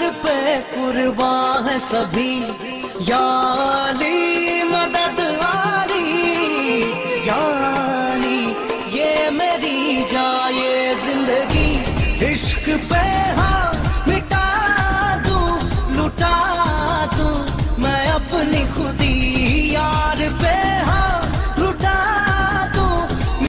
पे कुर्बान है सभी, या अली मदद वाली, यानी ये मेरी जाए जिंदगी इश्क पे